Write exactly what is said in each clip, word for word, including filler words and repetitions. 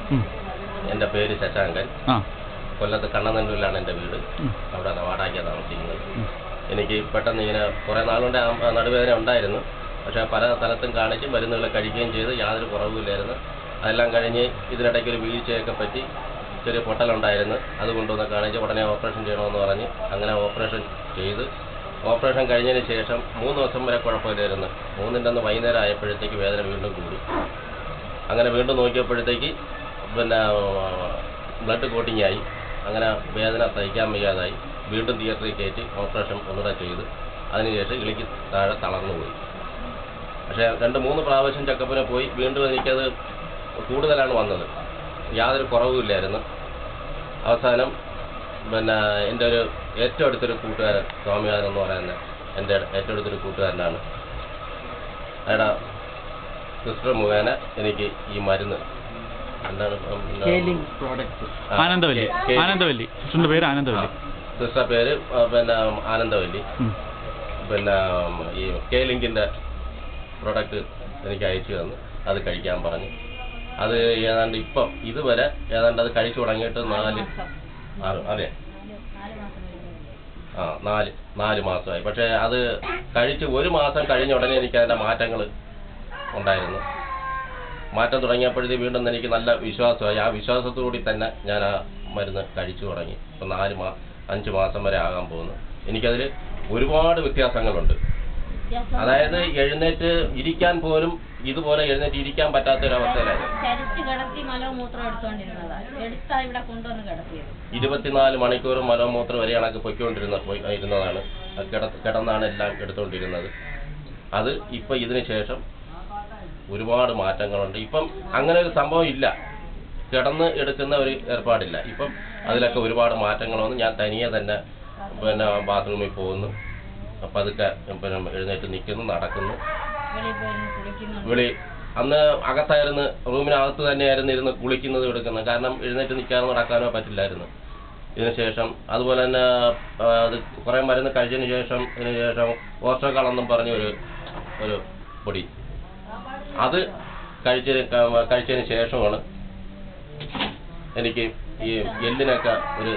എൻ്റെ പേര് ശശാങ്കൻ. കൊല്ലത്ത് കണ്ണനല്ലൂരിലാണ് എൻ്റെ വീട്. അവിടെ വാടകയ്ക്കാണ് താമസിക്കുന്നത്. എനിക്ക് പെട്ടെന്ന് ഇങ്ങനെ കുറേ നാളുകൊണ്ട് നടുവേദന ഉണ്ടായിരുന്നു. പക്ഷേ പല സ്ഥലത്തും കാണിച്ച് മരുന്നുകൾ കഴിക്കുകയും ചെയ്ത് യാതൊരു കുറവുമില്ലായിരുന്നു. അതെല്ലാം കഴിഞ്ഞ് ഇതിനിടയ്ക്ക് ഒരു വീഴ്ചയൊക്കെ പറ്റി ചെറിയ പൊട്ടലുണ്ടായിരുന്നു. അതുകൊണ്ടൊന്ന് കാണിച്ച് ഉടനെ ഓപ്പറേഷൻ ചെയ്യണമെന്ന് പറഞ്ഞ് അങ്ങനെ ഓപ്പറേഷൻ ചെയ്ത് ഓപ്പറേഷൻ കഴിഞ്ഞതിന് ശേഷം മൂന്ന് ദിവസം വരെ കുഴപ്പമില്ലായിരുന്നു. മൂന്നിൻ്റെ അന്ന് വൈകുന്നേരം ആയപ്പോഴത്തേക്ക് വേദന വീണ്ടും കൂടി. അങ്ങനെ വീണ്ടും നോക്കിയപ്പോഴത്തേക്ക് പിന്നെ ബ്ലഡ് കോട്ടിംഗ് ആയി. അങ്ങനെ വേദന സഹിക്കാൻ വയ്യാതായി. വീണ്ടും തിയേറ്ററിൽ കയറ്റി ഓപ്പറേഷൻ ഒന്നുകൂടെ ചെയ്ത് അതിനുശേഷം ഇളിക്ക് താഴെ തളർന്നു പോയി. പക്ഷേ രണ്ട് മൂന്ന് പ്രാവശ്യം ചെക്കപ്പിന് പോയി. വീണ്ടും എനിക്കത് കൂടുതലാണ് വന്നത്. യാതൊരു കുറവുമില്ലായിരുന്നു. അവസാനം പിന്നെ എൻ്റെ ഒരു ഏറ്റവും അടുത്തൊരു കൂട്ടുകാരൻ സ്വാമിനാഥൻ എന്ന് പറയുന്ന എൻ്റെ ഏറ്റവും അടുത്തൊരു കൂട്ടുകാരനാണ്. അയാളുടെ സിസ്റ്റർ മുഖേന എനിക്ക് ഈ മരുന്ന് എന്താണ് ആനന്ദവല്ലി ആനന്ദവല്ലി സിസ്റ്ററിൻ്റെ പേര് ആനന്ദവല്ലി സിസ്റ്റർ പേര് പിന്നെ ആനന്ദവല്ലി പിന്നെ ഈ കെ ലിങ്കിൻ്റെ പ്രൊഡക്റ്റ് എനിക്ക് അയച്ചു തന്നു. അത് കഴിക്കാൻ പറഞ്ഞു. അത് ഏതാണ്ട് ഇപ്പം ഇതുവരെ ഏതാണ്ട് അത് കഴിച്ചു തുടങ്ങിയിട്ട് നാല് ആറ് അതെ ആ നാല് നാല് മാസമായി. പക്ഷേ അത് കഴിച്ച് ഒരു മാസം കഴിഞ്ഞ ഉടനെ എനിക്ക് അതിൻ്റെ മാറ്റങ്ങൾ ഉണ്ടായിരുന്നു. മാറ്റം തുടങ്ങിയപ്പോഴത്തേക്ക് വീണ്ടും എനിക്ക് നല്ല വിശ്വാസമായി. ആ വിശ്വാസത്തോടുകൂടി തന്നെ ഞാൻ ആ മരുന്ന് കഴിച്ചു തുടങ്ങി. ഇപ്പം നാല് മാ അഞ്ച് മാസം വരെ ആകാൻ പോകുന്നു. എനിക്കതിൽ ഒരുപാട് വ്യത്യാസങ്ങളുണ്ട്. അതായത് എഴുന്നേറ്റ് ഇരിക്കാൻ പോലും ഇതുപോലെ എഴുന്നേറ്റ് ഇരിക്കാൻ പറ്റാത്തൊരവസ്ഥയിലായിരുന്നു. ഇരുപത്തിനാല് മണിക്കൂറും മലമൂത്രം വരെ കണക്ക് പൊയ്ക്കൊണ്ടിരുന്ന പോയി ഇരുന്നതാണ്. കിട കിടന്നാണ് എല്ലാം എടുത്തുകൊണ്ടിരുന്നത്. അത് ഇപ്പം ഇതിന് ശേഷം ഒരുപാട് മാറ്റങ്ങളുണ്ട്. ഇപ്പം അങ്ങനെ ഒരു സംഭവം ഇല്ല. കിടന്ന് എടുക്കുന്ന ഒരു ഏർപ്പാടില്ല. ഇപ്പം അതിലൊക്കെ ഒരുപാട് മാറ്റങ്ങൾ വന്ന് ഞാൻ തനിയെ തന്നെ പിന്നെ ബാത്റൂമിൽ പോകുന്നു. അപ്പം അതൊക്കെ പിന്നെ എഴുന്നേറ്റ് നിൽക്കുന്നു, നടക്കുന്നു. വിളി അന്ന് അകത്തായിരുന്നു, റൂമിനകത്ത് തന്നെയായിരുന്നു ഇരുന്ന് കുളിക്കുന്നത് എടുക്കുന്നത്. കാരണം എഴുന്നേറ്റ് നിൽക്കാനോ നടക്കാനോ പറ്റില്ലായിരുന്നു. ഇതിന് ശേഷം അതുപോലെ തന്നെ അത് കുറേ മരുന്ന് കഴിച്ചതിന് ശേഷം ഇതിന് ശേഷം ഓസ്ട്രോകാളെന്നും പറഞ്ഞ ഒരു ഒരു പൊടി അത് കഴിച്ചതിന് കഴിച്ചതിന് ശേഷമാണ് എനിക്ക് ഈ എല്ലിനൊക്കെ ഒരു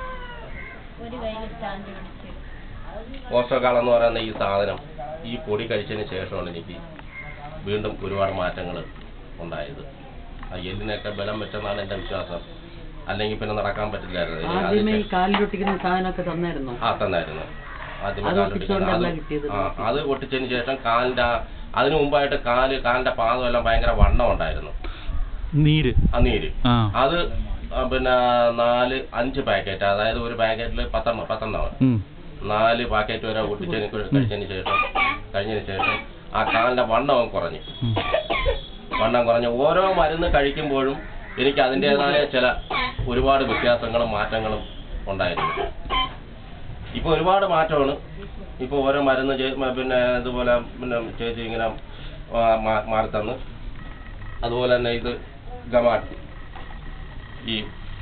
ഓസ്ട്രോകാൾ എന്ന് പറയുന്ന ഈ സാധനം ഈ പൊടി കഴിച്ചതിന് ശേഷമാണ് എനിക്ക് വീണ്ടും ഒരുപാട് മാറ്റങ്ങൾ ഉണ്ടായത്. ആ എല്ലിനൊക്കെ ബലം വെച്ചെന്നാണ് എൻ്റെ വിശ്വാസം. അല്ലെങ്കിൽ പിന്നെ നടക്കാൻ പറ്റില്ലായിരുന്നു. ആ തന്നായിരുന്നു ആദ്യമേ കാലിലൊട്ടിക്കുന്നത്. ആ അത് ഒട്ടിച്ചതിന് ശേഷം കാലിൻ്റെ അതിനു മുമ്പായിട്ട് കാല് കാലിൻ്റെ പാദം എല്ലാം ഭയങ്കര വണ്ണം ഉണ്ടായിരുന്നു. നീര് ആ നീര് അത് പിന്നെ നാല് അഞ്ച് പാക്കറ്റ്, അതായത് ഒരു പാക്കറ്റിൽ പത്തെണ്ണം പത്തെണ്ണമാണ് നാല് പാക്കറ്റ് വരെ ഒട്ടിച്ചതിന് കഴിച്ചതിന് ശേഷം കഴിഞ്ഞതിന് ശേഷം ആ കാലിൻ്റെ വണ്ണം കുറഞ്ഞു. വണ്ണം കുറഞ്ഞ് ഓരോ മരുന്ന് കഴിക്കുമ്പോഴും എനിക്ക് അതിൻ്റെതായ ചില ഒരുപാട് വ്യത്യാസങ്ങളും മാറ്റങ്ങളും ഉണ്ടായിരുന്നു. ഇപ്പോൾ ഒരുപാട് മാറ്റമാണ്. ഇപ്പോൾ ഓരോ മരുന്ന് പിന്നെ ഇതുപോലെ പിന്നെ ചേച്ചി ഇങ്ങനെ മാറി തന്ന്. അതുപോലെ തന്നെ ഇത് ഗമാട്ട് ഈ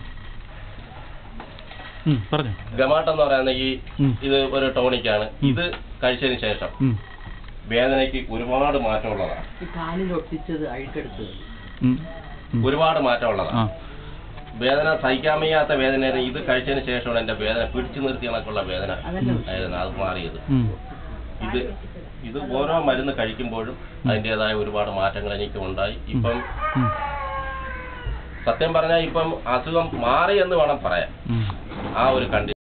ഗമാട്ട് എന്ന് പറയുന്ന ഈ ഇത് ഒരു ടോണിക്കാണ്. ഇത് കഴിച്ചതിന് ശേഷം വേദനയ്ക്ക് ഒരുപാട് മാറ്റമുള്ളതാണ്. ഒരുപാട് മാറ്റമുള്ളതാണ്. വേദന സഹിക്കാൻ വയ്യാത്ത വേദന ഇത് കഴിച്ചതിന് ശേഷമാണ് എൻ്റെ വേദന പിടിച്ചു നിർത്തി കണക്കുള്ള വേദന ആയിരുന്നു അത് മാറിയത്. ഇത് ഇത് ഓരോ മരുന്ന് കഴിക്കുമ്പോഴും അതിൻ്റെതായ ഒരുപാട് മാറ്റങ്ങൾ എനിക്ക് ഉണ്ടായി. ഇപ്പം സത്യം പറഞ്ഞാൽ ഇപ്പം അസുഖം മാറി എന്ന് വേണം പറയാൻ. ആ ഒരു കണ്ടീഷൻ